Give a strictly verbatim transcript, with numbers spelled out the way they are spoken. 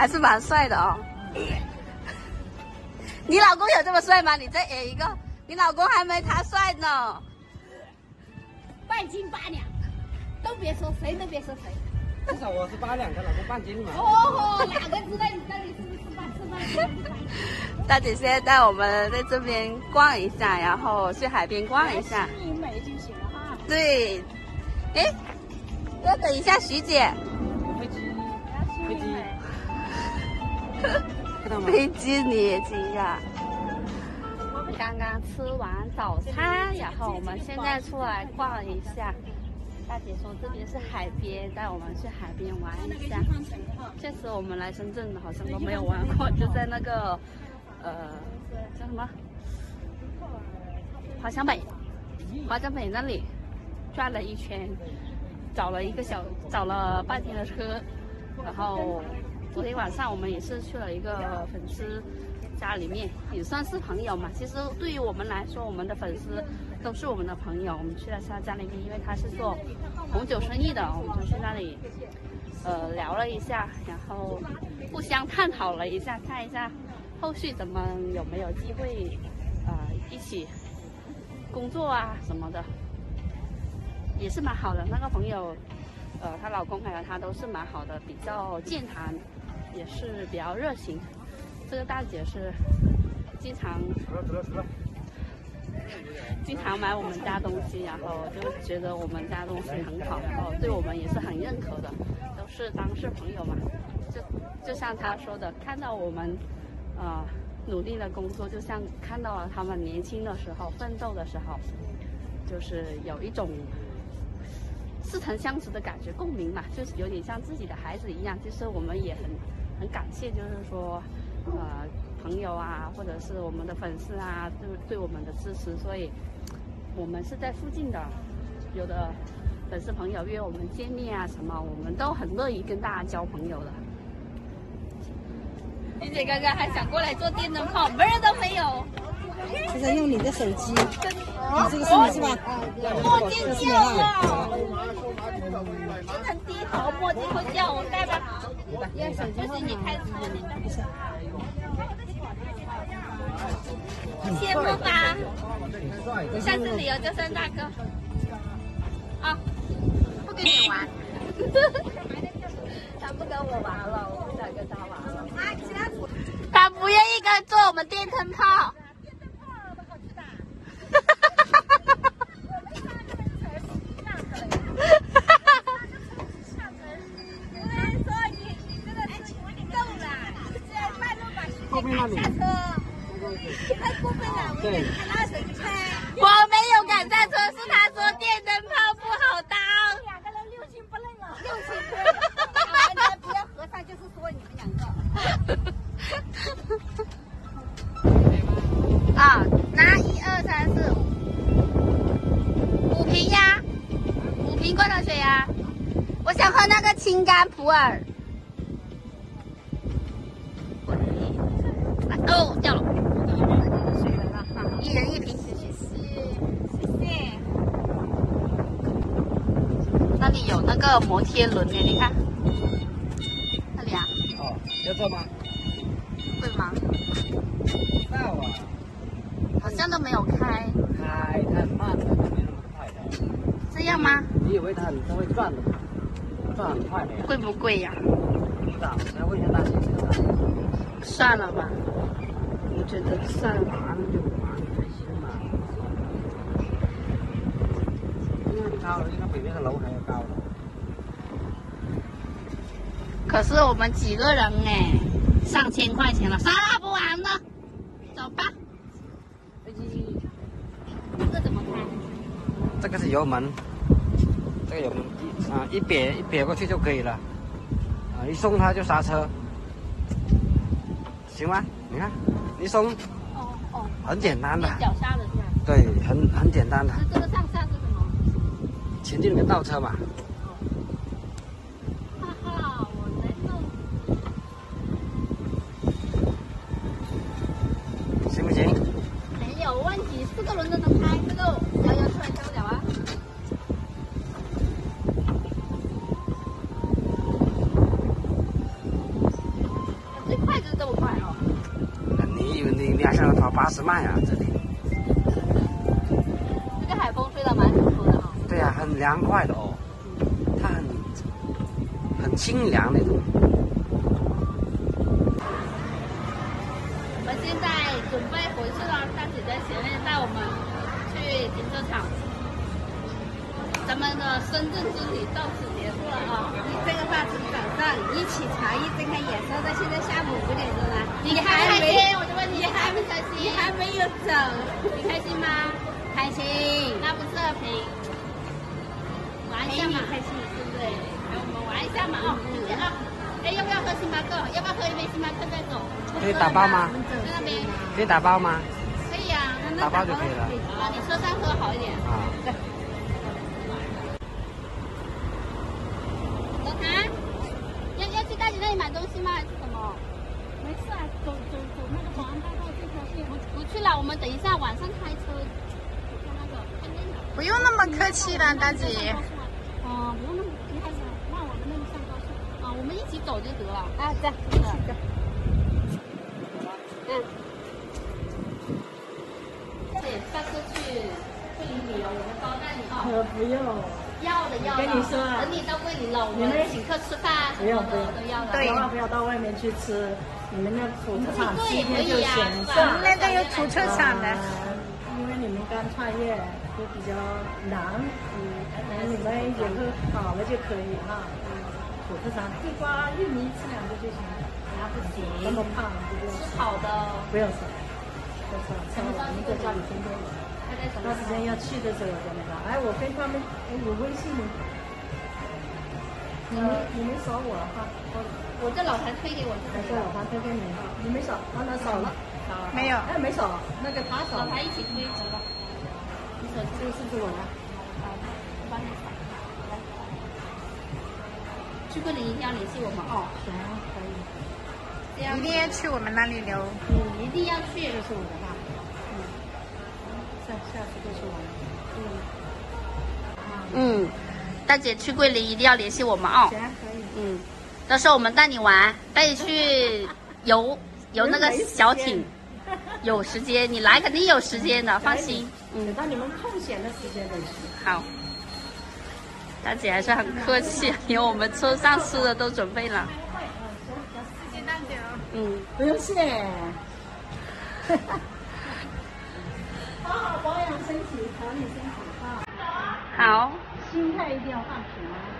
还是蛮帅的哦。你老公有这么帅吗？你再演一个，你老公还没他帅呢。 半斤八两，都别说，谁都别说谁。 至少我是八两，她老公半斤嘛。 哦，哪个知道你到底是不是八吃半斤？ 大姐现在带我们在这边逛一下，然后去海边逛一下。 吸引美就行了哈。 对，哎，要等一下徐姐。 飞机，飞机，看到吗？ 飞机你也惊讶。刚刚吃完早餐，然后我们现在出来逛一下。大姐说这边是海边，带我们去海边玩一下。确实，我们来深圳好像都没有玩过，就在那个呃叫什么华强北，华强北那里转了一圈，找了一个小找了半天的车，然后昨天晚上我们也是去了一个粉丝家里面，也算是朋友嘛。其实对于我们来说，我们的粉丝都是我们的朋友。我们去了他家里面，因为他是做红酒生意的，我们就去那里呃聊了一下，然后互相探讨了一下，看一下后续怎么有没有机会呃一起工作啊什么的，也是蛮好的。那个朋友呃她老公还有她都是蛮好的，比较健谈，也是比较热情。这个大姐是经常经常买我们家东西，然后就觉得我们家东西很好，然后对我们也是很认可的，都是当是朋友嘛。就就像她说的，看到我们呃努力的工作，就像看到了他们年轻的时候奋斗的时候，就是有一种似曾相识的感觉，共鸣嘛，就是有点像自己的孩子一样。其实我们也很很感谢，就是说呃朋友啊，或者是我们的粉丝啊，对对我们的支持，所以我们是在附近的，有的粉丝朋友约我们见面啊什么，我们都很乐意跟大家交朋友的。丽姐刚刚还想过来做电灯泡，门儿都没有。 现在用你的手机，你这个是你是吧？ 墨镜掉了，不能低头，墨镜会掉，我戴吧。不行，你开车那个。羡慕吧？下次旅游就算大哥。啊，不跟你玩。他不跟我玩了，我不想跟他玩了。他不愿意跟做我们电灯泡。 后面那里。 太过分了！我给他拿手机拍。 我没有赶上车，是他说电灯泡不好当。 两个人六亲不认了，六亲不认。打完的不要和尚，就是说你们两个。 啊，拿一二三四五，五瓶呀，五瓶罐头水呀。我想喝那个青柑普洱。哦，掉了。一人一瓶，谢谢，谢谢。那里有那个摩天轮呢，你看，那里啊。 哦，要坐吗？ 会吗？ 到啊。 好像都没有开。 开，它很慢的，没那么快的。 这样吗？ 你以为它很它会转的吗？转很快的呀。 贵不贵呀？ 不知道，来问一下大姐。 算了吧，我觉得算了。 玩就玩，开心嘛。因为高了，应该比那个楼还要高了。 可是我们几个人哎，上千块钱了，算了，不玩了，走吧。 飞机， 这个怎么开？ 这个是油门，这个油门一啊一瘪一瘪过去就可以了，啊一松它就刹车，行吗？你看，一松， 哦哦， 很简单的， 脚刹的是吧？ 对，很很简单的。 那这个上下是什么？ 前进跟倒车嘛。 哈哈，我能弄。 行不行？ 没有问题，四个轮都能开，这个摇摇出来开不了啊。 跑八十迈啊，这里。 这个海风吹得蛮舒服的啊、哦。 对啊，很凉快的哦，它很很清凉那种。 我们现在准备回去了，大姐在前面带我们去停车场。咱们的深圳之旅到此结束了啊！ 这个话从早上一起床一睁开眼说到现在下午五点钟了， 你开不开心？我就问你，你开不开心？ 你还没有走， 你开心吗？ 开心。 那不是平玩一下嘛， 开心， 对不对？来，我们玩一下嘛哦，谢谢啊！哎，要不要喝星巴克？要不要喝一杯星巴克再走？ 可以打包吗？ 在那边可以打包吗？ 可以啊， 打包就可以了。 啊，你车上喝好一点。 啊。 要要去大姐那里买东西吗？还是什么？ 没事啊，走走走那个保安大道这条线。 不不去了，我们等一下晚上开车。看那个看电影。 不用那么客气了，大姐。 哦，不用那么厉害的，那我们那里上高速。啊，我们一起走就得了。 啊，对，一起走。 嗯。对，下次去桂林旅游，我们包带你啊。 呃，不用。 要的要的， 跟你说啊， 等你到桂林了，我们请客吃饭， 不用不用都要的。 对， 千万不要到外面去吃，你们那土特产自己做也可就以啊， 行。 是吧？ 我们那边有土特产的， 因为你们刚创业，都比较难，嗯，等你们以后好了就可以哈。嗯，土特产地瓜、玉米吃两个就行，那不行，那么胖就不用吃。 好的， 不用吃，不吃了，吃了我们在家里天天有。到时间要去的时候我再那个，哎，我跟他们有微信，你们你们扫我哈，我我这老谭推给我， 还是老谭推给你哈，你没扫，老谭扫了， 没有， 哎没扫，那个他扫， 老谭一起推，走吧。 你手这个是不是我的？ 好，我帮你扫。来，去桂林一定要联系我们哦。 行，可以。 这样一定要去我们那里留。 嗯，一定要去。 这是我的哈，嗯，下下次就是我的， 嗯，大姐去桂林一定要联系我们哦。 行，可以。 嗯，到时候我们带你玩，带你去游游那个小艇。有时间，你来肯定有时间的，放心。 等到你们空闲的时间再去。 好，大姐还是很客气，连我们车上吃的都准备了。 谢谢大姐哦。 嗯， 不用谢。好好保养身体，调理身体啊。 好， 心态一定要放平。